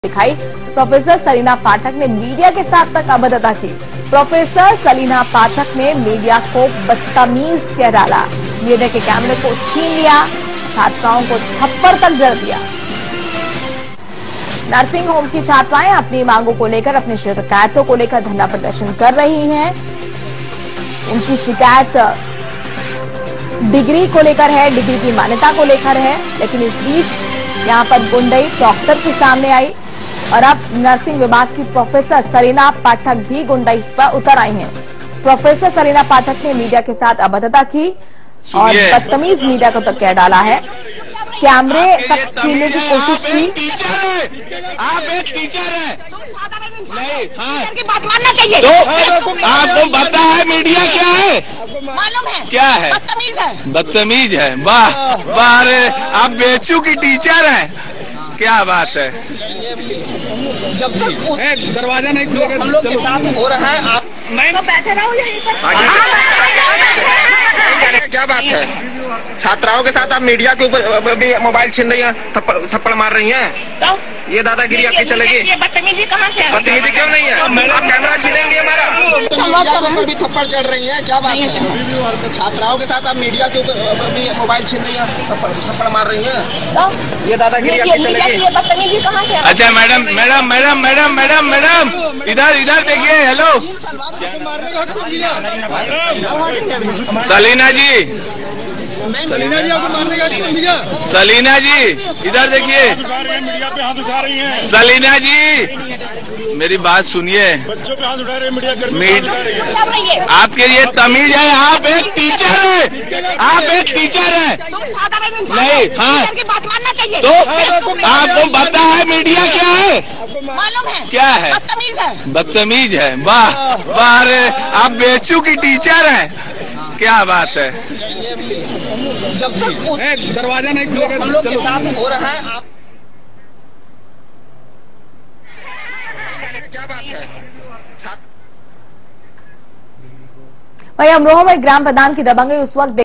दिखाई। प्रोफेसर सलीना पाठक ने मीडिया के साथ तक अभद्रता की। प्रोफेसर सलीना पाठक ने मीडिया को बदतमीज कह डाला, मीडिया के कैमरे को छीन लिया, छात्राओं को थप्पड़ तक जड़ दिया। नर्सिंग होम की छात्राएं अपनी मांगों को लेकर, अपनी शिकायतों को लेकर धरना प्रदर्शन कर रही हैं। उनकी शिकायत डिग्री को लेकर है, डिग्री की मान्यता को लेकर है, लेकिन इस बीच यहां पर गुंडई डॉक्टर के सामने आई और अब नर्सिंग विभाग की प्रोफेसर सलीना पाठक भी गुंडई पर उतर आई हैं। प्रोफेसर सलीना पाठक ने मीडिया के साथ अभद्रता की और बदतमीज मीडिया को तक कह डाला है, कैमरे तक छीनने की कोशिश की। आप एक टीचर हैं, नहीं हाँ की बात मानना चाहिए। तो आपको पता है मीडिया क्या है? मालूम है क्या है? बदतमीज है। बदतमीज है। वाह वाह, अरे आप बेचू की टीचर हैं, क्या बात है। जब तक दरवाजा नहीं खुलेगा हम लोग के साथ हो रहा है, आप नहीं तो बैठे रहो यहीं पर। क्या बात है? छात्राओं के साथ आप मीडिया के ऊपर भी मोबाइल छीन रही हैं, थप्पड़ मार रही हैं, तो ये दादागिरी आपकी चलेगी? ये बदतमीजी कहाँ से है? बदतमीजी क्यों नहीं है? आप कैमरा छीनेंगे हमारा? भी थप्पड़ चढ़ रही है, क्या बात है? छात्राओं के साथ आप मीडिया के ऊपर भी मोबाइल छीन रही हैं, थप्पड़ मार रही हैं, तो ये दादागिरी आपकी चलेगी? ये बदतमीजी कहाँ से है? अच्छा madam madam madam madam madam madam इधर देखिए। हेलो सलीना जी, सलीना जी इधर देखिए। मीडिया पे हाथ उठा रही हैं। सलीना जी मेरी बात सुनिए। बच्चों पे हाथ उठा रहे हैं, मीडिया आपके ये तमीज है? आप एक टीचर हैं, आप एक टीचर हैं, नहीं हाँ की बात मानना चाहिए। तो आपको पता है मीडिया क्या है? मालूम है क्या है? बदतमीज है। बदतमीज है। वाह वाह, अरे आप बेचू की टीचर हैं, क्या बात है। जब तक दरवाजा नहीं खुलेगा हम लोग के साथ हो रहा है, आप क्या बात है? वहीं अमरोहा में ग्राम प्रधान की दबंगई उस वक्त